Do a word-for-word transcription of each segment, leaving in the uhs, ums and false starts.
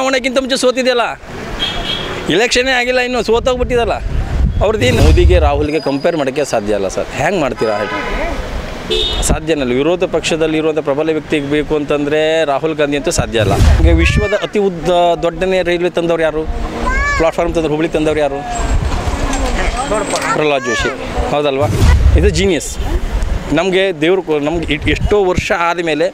ಚುನಾವಣೆಗಿಂತ ಮುಂಚೆ ಸೋತಿದೆಯಲ್ಲ, ಇಲೆಕ್ಷನ್ನೇ ಆಗಿಲ್ಲ, ಇನ್ನು ಸೋತೋಗ್ಬಿಟ್ಟಿದಲ್ಲ ಅವ್ರದ್ದೇನು. ಮೋದಿಗೆ ರಾಹುಲ್ಗೆ ಕಂಪೇರ್ ಮಾಡೋಕ್ಕೆ ಸಾಧ್ಯ ಅಲ್ಲ ಸರ್. ಹೆಂಗೆ ಮಾಡ್ತೀರಾ? ಸಾಧ್ಯನಲ್ಲ. ವಿರೋಧ ಪಕ್ಷದಲ್ಲಿ ಇರುವಂಥ ಪ್ರಬಲ ವ್ಯಕ್ತಿಗೆ ಬೇಕು ಅಂತಂದರೆ ರಾಹುಲ್ ಗಾಂಧಿ ಅಂತೂ ಸಾಧ್ಯ ಅಲ್ಲ. ಈಗ ವಿಶ್ವದ ಅತಿ ಉದ್ದ ದೊಡ್ಡನೇ ರೈಲ್ವೆ ತಂದವ್ರು ಯಾರು? ಪ್ಲಾಟ್ಫಾರ್ಮ್ ತಂದವ್ರು, ಹುಬ್ಳಿ ತಂದವ್ರು ಯಾರು? ಪ್ರಹ್ಲಾದ್ ಜೋಶಿ, ಹೌದಲ್ವಾ? ಇದು ಜೀನಿಯಸ್. ನಮಗೆ ದೇವರು ನಮ್ಗೆ ಎಷ್ಟೋ ವರ್ಷ ಆದಮೇಲೆ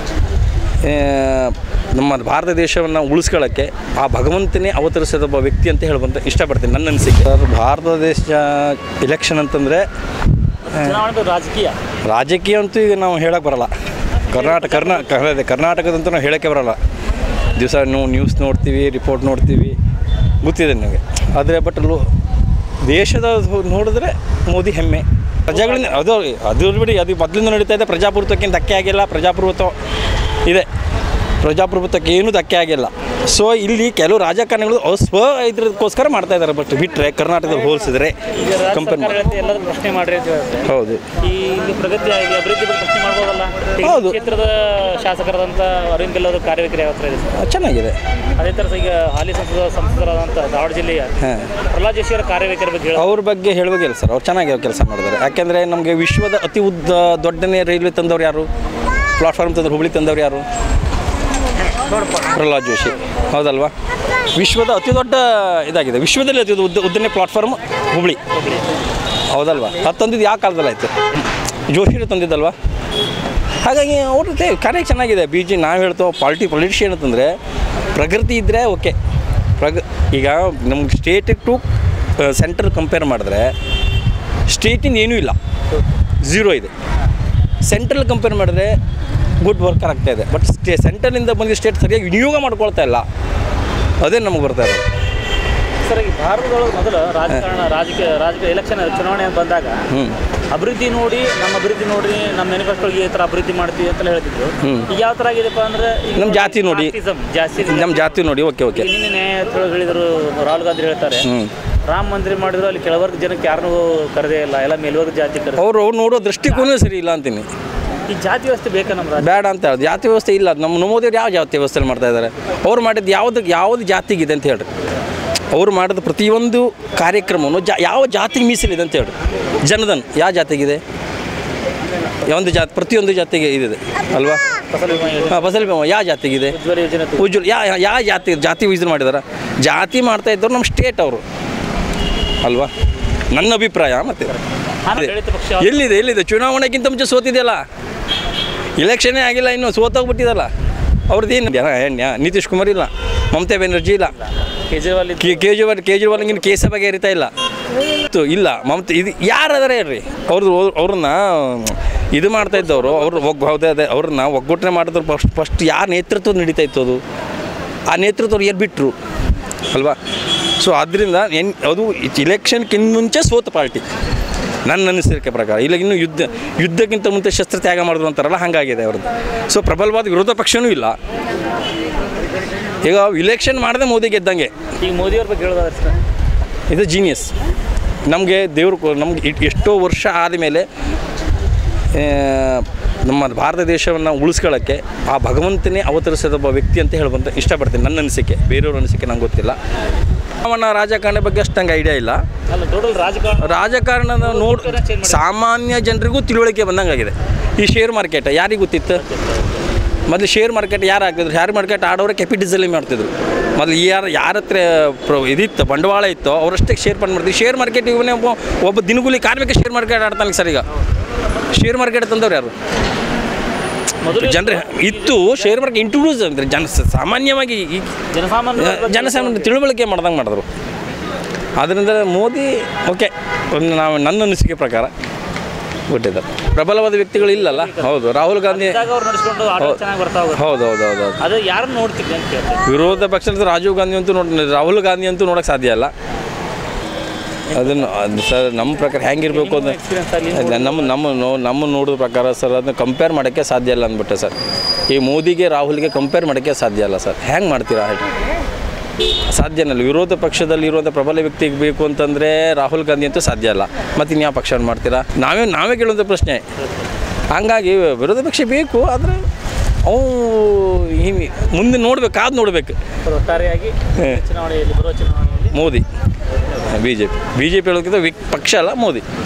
ನಮ್ಮ ಭಾರತ ದೇಶವನ್ನು ಉಳಿಸ್ಕೊಳ್ಳೋಕ್ಕೆ ಆ ಭಗವಂತನೇ ಅವತರಿಸಿದ ಒಬ್ಬ ವ್ಯಕ್ತಿ ಅಂತ ಹೇಳುವಂತ ಇಷ್ಟಪಡ್ತೀನಿ, ನನ್ನ ಅನಿಸಿಕೆ. ಸರ್, ಭಾರತ ದೇಶ ಇಲೆಕ್ಷನ್ ಅಂತಂದರೆ ರಾಜಕೀಯ ರಾಜಕೀಯ ಅಂತೂ ಈಗ ನಾವು ಹೇಳೋಕ್ಕೆ ಬರೋಲ್ಲ. ಕರ್ನಾಟಕ ಕರ್ನಾಟಕ ಅದೇ ಕರ್ನಾಟಕದಂತೂ ನಾವು ಹೇಳೋಕ್ಕೆ ಬರೋಲ್ಲ. ದಿವಸ ನಾವು ನ್ಯೂಸ್ ನೋಡ್ತೀವಿ, ರಿಪೋರ್ಟ್ ನೋಡ್ತೀವಿ, ಗೊತ್ತಿದೆ ನನಗೆ. ಆದರೆ ಬಟ್ ಅಲ್ಲೂ ದೇಶದ ನೋಡಿದ್ರೆ ಮೋದಿ ಹೆಮ್ಮೆ. ಪ್ರಜೆಗಳಿಂದ ಅದು ಅದು ಬಿಡಿ, ಅದು ಮೊದಲಿಂದ ನಡೀತಾ ಇದೆ. ಪ್ರಜಾಪ್ರಭುತ್ವಕ್ಕಿಂತ ಧಕ್ಕೆ ಆಗಿಲ್ಲ. ಪ್ರಜಾಪ್ರಭುತ್ವ ಇದೆ, ಪ್ರಜಾಪ್ರಭುತ್ವಕ್ಕೆ ಏನೂ ಧಕ್ಕೆ ಆಗಿಲ್ಲ. ಸೊ ಇಲ್ಲಿ ಕೆಲವು ರಾಜಕಾರಣಿಗಳು ಸ್ವ ಇದ್ರಕ್ಕೋಸ್ಕರ ಮಾಡ್ತಾ ಇದ್ದಾರೆ. ಬಟ್ ಬಿಟ್ಟರೆ ಕರ್ನಾಟಕದಲ್ಲಿ ಹೋಲಿಸಿದ್ರೆ ಕಂಪೇರ್ ಎಲ್ಲರೂ ಪ್ರಶ್ನೆ ಮಾಡ್ರಿ ಅಂತ ಹೇಳ್ತಾರೆ. ಹೌದು, ಈ ಪ್ರಗತಿ ಆಗಿ ಅಭಿವೃದ್ಧಿ ಬಗ್ಗೆ ಪ್ರಶ್ನೆ ಮಾಡ್ಬೋದಲ್ಲ. ಹೌದು, ಕ್ಷೇತ್ರದ ಶಾಸಕರಾದಂಥ ಅರವಿಂದ್ ಬೆಲ್ಲವರು ಕಾರ್ಯವೈಖರಿ ಯಾವ ಥರ ಇದೆ ಸರ್? ಚೆನ್ನಾಗಿದೆ. ಅದೇ ಥರ ಈಗ ಹಾಲಿ ಸಂಸದ ಸಂಸದರಾದಂಥ ಧಾರವಾಡ ಜಿಲ್ಲೆಯ ಪ್ರಹ್ಲಾದ್ ಜೋಶಿ ಅವರ ಕಾರ್ಯವೈಖರಿ ಬಗ್ಗೆ ಹೇಳಿ. ಅವ್ರ ಬಗ್ಗೆ ಹೇಳುವಾಗಿಲ್ಲ ಸರ್. ಅವ್ರು ಚೆನ್ನಾಗಿ ಕೆಲಸ ಮಾಡಿದ್ದಾರೆ. ಯಾಕೆಂದರೆ ನಮಗೆ ವಿಶ್ವದ ಅತಿ ಉದ್ದ ದೊಡ್ಡನೇ ರೈಲ್ವೆ ತಂದವ್ರು ಯಾರು? ಪ್ಲಾಟ್ಫಾರ್ಮ್ ತಂದವ್ರು, ಹುಬ್ಳಿ ತಂದವ್ರು ಯಾರು? ಪ್ರಹ್ಲಾದ್ ಜೋಶಿ, ಹೌದಲ್ವಾ? ವಿಶ್ವದ ಅತಿ ದೊಡ್ಡ ಇದಾಗಿದೆ. ವಿಶ್ವದಲ್ಲಿ ಅತಿ ಉದ್ದ ಉದ್ದನೇ ಪ್ಲಾಟ್ಫಾರ್ಮ್ ಹುಬ್ಳಿ, ಹೌದಲ್ವಾ? ಅದು ತಂದಿದ್ದು ಯಾವ ಕಾಲದಲ್ಲಿ ಆಯಿತು? ಜೋಶಿನೇ ತಂದಿದ್ದಲ್ವಾ? ಹಾಗಾಗಿ ಅವ್ರ ಕಾರ್ಯ ಚೆನ್ನಾಗಿದೆ. ಬಿ ಜೆ ನಾವು ಹೇಳ್ತೇವೆ ಪಾಲಿಟಿ ಪೊಲಿಟಿಷಿಯನ್ ಅಂತಂದರೆ ಪ್ರಗತಿ ಇದ್ದರೆ ಓಕೆ. ಪ್ರಗ ಈಗ ನಮ್ಗೆ ಸ್ಟೇಟ್ ಟು ಸೆಂಟ್ರಲ್ ಕಂಪೇರ್ ಮಾಡಿದ್ರೆ ಸ್ಟೇಟಿಂದ ಏನೂ ಇಲ್ಲ, ಝೀರೋ ಇದೆ. ಸೆಂಟ್ರಲ್ ಕಂಪೇರ್ ಮಾಡಿದ್ರೆ ಗುಡ್ ವರ್ಕರ್ ಆಗ್ತಾಯಿದೆ. ಬಟ್ ಸ್ಟೇ ಸೆಂಟ್ರಲಿಂದ ಬಂದು ಸ್ಟೇಟ್ ಸರಿಯಾಗಿ ವಿನಿಯೋಗ ಮಾಡ್ಕೊಳ್ತಾ ಇಲ್ಲ. ಅದೇ ನಮಗೆ ಬರ್ತಾ ಇದೆ ಸರ್. ಈ ಭಾರತದೊಳಗೆ ಮೊದಲು ರಾಜಕಾರಣ ರಾಜಕೀಯ ರಾಜಕೀಯ ಎಲೆಕ್ಷನ್ ಚುನಾವಣೆ ಬಂದಾಗ ಅಭಿವೃದ್ಧಿ ನೋಡಿ, ನಮ್ಮ ಅಭಿವೃದ್ಧಿ ನೋಡಿ, ನಮ್ಮ ಮ್ಯಾನಿಫೆಸ್ಟೋಗೆ ಈ ಥರ ಅಭಿವೃದ್ಧಿ ಮಾಡ್ತೀವಿ ಅಂತ ಹೇಳ್ತಿದ್ರು. ಈಗ ಯಾವ ಥರ ಆಗಿದೆಪ್ಪ ಅಂದರೆ ನಮ್ಮ ಜಾತಿ ನೋಡಿ, ಜಾಸ್ತಿ ನಮ್ಮ ಜಾತಿ ನೋಡಿ. ಓಕೆ ಓಕೆ ನಿನ್ನೆ ನ್ಯಾಯ ಹೇಳಿದರು ರಾಹುಲ್ ಗಾಂಧಿ ಹೇಳ್ತಾರೆ, ರಾಮ ಮಂದಿರ ಮಾಡಿದ್ರು ಅಲ್ಲಿ ಕೆಳವರ್ಗ ಜನಕ್ಕೆ ಯಾರನ್ನೂ ಕರೆದೇ ಇಲ್ಲ, ಎಲ್ಲ ಮೇಲ್ವರ್ಗ ಜಾತಿ ಕರೆದು. ಅವರು ಅವ್ರು ನೋಡೋ ದೃಷ್ಟಿಕೋನ ಸರಿ ಇಲ್ಲ ಅಂತೀನಿ. ಈ ಜಾತಿ ವ್ಯವಸ್ಥೆ ಬೇಕಾ ನಮ್ಮ ಬೇಡ ಅಂತ ಹೇಳೋದು. ಜಾತಿ ವ್ಯವಸ್ಥೆ ಇಲ್ಲ. ನಮ್ಮ ಮೋದಿಯವ್ರು ಯಾವ ಜಾತಿ ವ್ಯವಸ್ಥೆ ಮಾಡ್ತಾ ಇದ್ದಾರೆ? ಅವ್ರು ಮಾಡಿದ್ದು ಯಾವ್ದು ಯಾವುದು ಜಾತಿಗಿದೆ ಅಂತ ಹೇಳ್ರಿ. ಅವ್ರು ಮಾಡಿದ ಪ್ರತಿಯೊಂದು ಕಾರ್ಯಕ್ರಮವನ್ನು ಜಾ ಯಾವ ಜಾತಿಗೆ ಮೀಸಲಿದೆ ಅಂತ ಹೇಳ್ರಿ. ಜನಧನ್ ಯಾವ ಜಾತಿಗಿದೆ? ಒಂದು ಜಾತಿ, ಪ್ರತಿಯೊಂದು ಜಾತಿಗೆ ಇದೆ ಅಲ್ವಾ? ಹಾಂ, ಫಸಲ್ ಬಿಮಾ ಯಾವ ಜಾತಿಗಿದೆ? ಉಜ್ವಲ ಯಾ ಯಾವ ಜಾತಿ ಜಾತಿ ಯೂಸ್ ಮಾಡಿದಾರೆ? ಜಾತಿ ಮಾಡ್ತಾ ಇದ್ದವ್ರು ನಮ್ಮ ಸ್ಟೇಟ್ ಅವರು ಅಲ್ವಾ? ನನ್ನ ಅಭಿಪ್ರಾಯ. ಮತ್ತು ಎಲ್ಲಿದೆ ಎಲ್ಲಿದೆ ಚುನಾವಣೆಗಿಂತ ಮುಂಚೆ ಸೋತಿದೆಯಲ್ಲ, ಇಲೆಕ್ಷನ್ನೇ ಆಗಿಲ್ಲ, ಇನ್ನು ಸೋತೋಗ್ಬಿಟ್ಟಿದಲ್ಲ ಅವ್ರದ್ದೇನು? ಎಣ್ಣೆ ನಿತೀಶ್ ಕುಮಾರ್ ಇಲ್ಲ, ಮಮತಾ ಬ್ಯಾನರ್ಜಿ ಇಲ್ಲ, ಕೇಜ್ರಿವಾಲ್ ಕೇಜ್ರಿವಾಲ್ ಕೇಜ್ರಿವಾಲ್ಗಿನ ಕೇಸ ಬಗ್ಗೆ ಇರ್ತಾ ಇಲ್ಲ ಇಲ್ಲ ಮಮತಾ. ಇದು ಯಾರಾದರೆ ಹೇಳ್ರಿ ಅವ್ರದ್ದು ಅವ್ರನ್ನ ಇದು ಮಾಡ್ತಾ ಇದ್ದವರು. ಅವ್ರು ಒಗ್ ಹೌದೇ ಅದೇ ಅವ್ರನ್ನ ಒಗ್ಗಟ್ಟನೆ ಮಾಡಿದ್ರು. ಫಸ್ಟ್ ಫಸ್ಟ್ ಯಾರು ನೇತೃತ್ವ ನಡೀತಾ ಇತ್ತು ಅದು, ಆ ನೇತೃತ್ವ ಏನು ಬಿಟ್ಟರು ಅಲ್ವಾ? ಸೊ ಆದ್ದರಿಂದ ಎನ್ ಅದು ಇಲೆಕ್ಷನ್ಗಿಂತ ಮುಂಚೆ ಸೋತ ಪಾರ್ಟಿ ನನ್ನ ಅನಿಸಿಕೆ ಪ್ರಕಾರ. ಇಲ್ಲ ಇನ್ನು ಯುದ್ಧ ಯುದ್ಧಕ್ಕಿಂತ ಮುಂಚೆ ಶಸ್ತ್ರ ತ್ಯಾಗ ಮಾಡಿದ್ರು ಅಂತಾರಲ್ಲ, ಹಾಗಾಗಿದೆ ಅವ್ರದ್ದು. ಸೊ ಪ್ರಬಲವಾದ ವಿರೋಧ ಪಕ್ಷವೂ ಇಲ್ಲ. ಈಗ ಇಲೆಕ್ಷನ್ ಮಾಡದೆ ಮೋದಿ ಗೆದ್ದಂಗೆ. ಈಗ ಮೋದಿಯವ್ರ ಬಗ್ಗೆ ಹೇಳೋದಾದ್ರೆ ಇದು ಜೀನಿಯಸ್. ನಮಗೆ ದೇವರು ನಮ್ಗೆ ಎಷ್ಟೋ ವರ್ಷ ಆದಮೇಲೆ ನಮ್ಮ ಭಾರತ ದೇಶವನ್ನು ಉಳಿಸ್ಕೊಳ್ಳೋಕ್ಕೆ ಆ ಭಗವಂತನೇ ಅವತರಿಸಿದ ಒಬ್ಬ ವ್ಯಕ್ತಿ ಅಂತ ಹೇಳುವಂತ ಇಷ್ಟಪಡ್ತೀನಿ, ನನ್ನ ಅನಿಸಿಕೆ. ಬೇರೆಯವ್ರ ಅನಿಸಿಕೆ ನಂಗೆ ಗೊತ್ತಿಲ್ಲ. ಅವನ ರಾಜಕಾರಣ ಬಗ್ಗೆ ಅಷ್ಟು ನಂಗೆ ಐಡಿಯಾ ಇಲ್ಲ. ರಾಜಕಾರಣದ ನೋಡ್ ಸಾಮಾನ್ಯ ಜನರಿಗೂ ತಿಳುವಳಿಕೆ ಬಂದಂಗಾಗಿದೆ. ಈ ಶೇರ್ ಮಾರ್ಕೆಟ್ ಯಾರಿಗೆ ಗೊತ್ತಿತ್ತು? ಮೊದಲು ಶೇರ್ ಮಾರ್ಕೆಟ್ ಯಾರು ಹಾಕಿದ್ರು? ಶೇರ್ ಮಾರ್ಕೆಟ್ ಆಡೋರು ಕ್ಯಾಪಿಟಲಿಸಮ್ ಮಾಡ್ತಿದ್ರು. ಮೊದಲು ಯಾರು ಯಾರ ಹತ್ರ ಇದಿತ್ತು, ಬಂಡವಾಳ ಇತ್ತು, ಅವರಷ್ಟೇ ಶೇರ್ ಫಂಡ್ ಮಾಡ್ತಿದ್ರು. ಶೇರ್ ಮಾರ್ಕೆಟ್ ಇವನೇ ಒಬ್ಬ ಒಬ್ಬ ದಿನಗೂಲಿ ಕಾರ್ಮಿಕ ಶೇರ್ ಮಾರ್ಕೆಟ್ ಆಡ್ತಾನೆ ಸರ್. ಈಗ ಶೇರ್ ಮಾರ್ಕೆಟ್ ತಂದವ್ರು ಯಾರು? ಜನರೇ ಇತ್ತು ಶೇರ್ ಮಾರ್ಕೆಟ್ ಇಂಟ್ರೊಡ್ಯೂಸ್ ಅಂದರೆ ಜನ ಸಾಮಾನ್ಯವಾಗಿ ಈ ಜನಸಾಮಾನ್ಯ ಜನಸಾಮಾನ್ಯ ತಿಳುವಳಿಕೆ ಮಾಡ್ದಂಗೆ ಮಾಡಿದ್ರು. ಆದ್ದರಿಂದ ಮೋದಿ ಓಕೆ ಒಂದು ನಾವು ನನ್ನ ಅನಿಸಿಕೆ ಪ್ರಕಾರ ಬಿಟ್ಟಿದ್ದಾರೆ. ಪ್ರಬಲವಾದ ವ್ಯಕ್ತಿಗಳು ಇಲ್ಲಲ್ಲ. ಹೌದು, ರಾಹುಲ್ ಗಾಂಧಿ ಹೌದು ಹೌದು ಹೌದು ಹೌದು ವಿರೋಧ ಪಕ್ಷದ ರಾಜೀವ್ ಗಾಂಧಿ ಅಂತೂ ನೋಡಿ, ರಾಹುಲ್ ಗಾಂಧಿ ಅಂತೂ ನೋಡೋಕ್ಕೆ ಸಾಧ್ಯ ಇಲ್ಲ. ಅದನ್ನು ಅದು ಸರ್ ನಮ್ಮ ಪ್ರಕಾರ ಹೆಂಗಿರಬೇಕು ಅಂದರೆ ನಮ್ಮ ನಮ್ಮ ನೋ ನಮ್ಮ ನೋಡಿದ ಪ್ರಕಾರ ಸರ್ ಅದನ್ನ ಕಂಪೇರ್ ಮಾಡೋಕ್ಕೆ ಸಾಧ್ಯ ಇಲ್ಲ ಅಂದ್ಬಿಟ್ಟೆ ಸರ್. ಈ ಮೋದಿಗೆ ರಾಹುಲ್ಗೆ ಕಂಪೇರ್ ಮಾಡೋಕ್ಕೆ ಸಾಧ್ಯ ಇಲ್ಲ ಸರ್. ಹೆಂಗೆ ಮಾಡ್ತೀರಾ? ಸಾಧ್ಯನಲ್ಲ. ವಿರೋಧ ಪಕ್ಷದಲ್ಲಿ ಇರುವಂಥ ಪ್ರಬಲ ವ್ಯಕ್ತಿಗೆ ಬೇಕು ಅಂತಂದರೆ ರಾಹುಲ್ ಗಾಂಧಿ ಅಂತೂ ಸಾಧ್ಯ ಇಲ್ಲ. ಮತ್ತು ಇನ್ಯಾವ ಪಕ್ಷವನ್ನು ಮಾಡ್ತೀರಾ? ನಾವೇ ನಾವೇ ಕೇಳುವಂಥ ಪ್ರಶ್ನೆ. ಹಂಗಾಗಿ ವಿರೋಧ ಪಕ್ಷ ಬೇಕು, ಆದರೆ ಅವು ಈ ಮುಂದೆ ನೋಡ್ಬೇಕು, ಕಾದು ನೋಡಬೇಕು. ಒಟ್ಟಾರೆಯಾಗಿ ಚುನಾವಣೆಯಲ್ಲಿ ಬರುವ ಚುನಾವಣೆಯಲ್ಲಿ Modi, B J P B J P ಹೇಳೋಕ್ಕಿಂತ ವಿ ಪಕ್ಷ ಅಲ್ಲ, ಮೋದಿ.